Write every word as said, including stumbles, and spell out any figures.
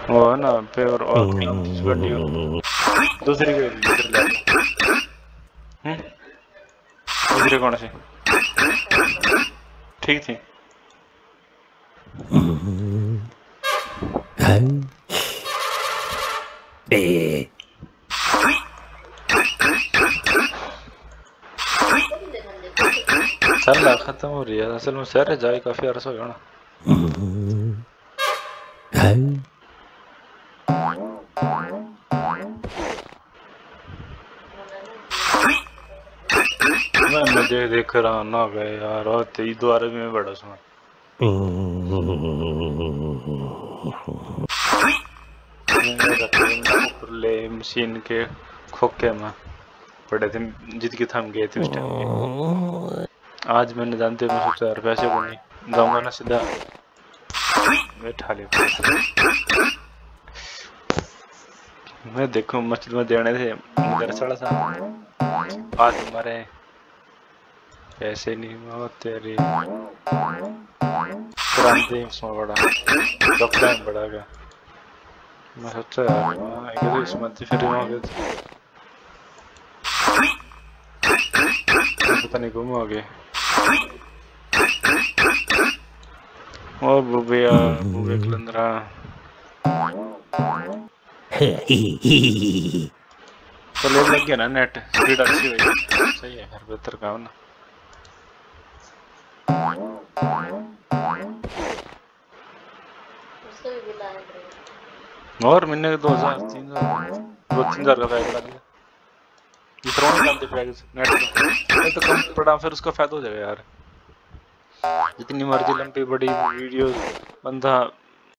वो है ना पेवर और वीडियो दूसरी के दूसरी ले हम्म दूसरी कौन सी ठीक थी चल खत्म हो रही है असल में सर जाए काफी अरसा हो गया ना मैं मुझे देख रहा ना गए यार और तेई द्वारा भी मैं बड़ा सुना ले मशीन के खोखे में पड़े थे जिद के थम गए थे उस टाइम आज मैंने जानते मैं सोचा यार पैसे को नहीं जाऊंगा ना सीधा बैठा ले मैं देखो मस्जिद में देने थे मदरसा सा आज हमारे पैसे नहीं हो तेरी क्रांति उसमें बड़ा कपड़ा बड़ा गया मैं सोचा यार एक तो इस मत फिर हो गए पता नहीं गुम हो गए और बुबिया बुबे कलंदरा तो ले लग गया ना नेट स्पीड अच्छी हुई सही है घर बेहतर काम ना और महीने के दो हजार तीन हजार दो तीन हजार का पैक लग गया दूसरा नहीं डालते पैकेज नेट का तो कम पड़ा फिर उसका फायदा हो जाएगा यार जितनी मर्जी लंबी बड़ी वीडियो बंदा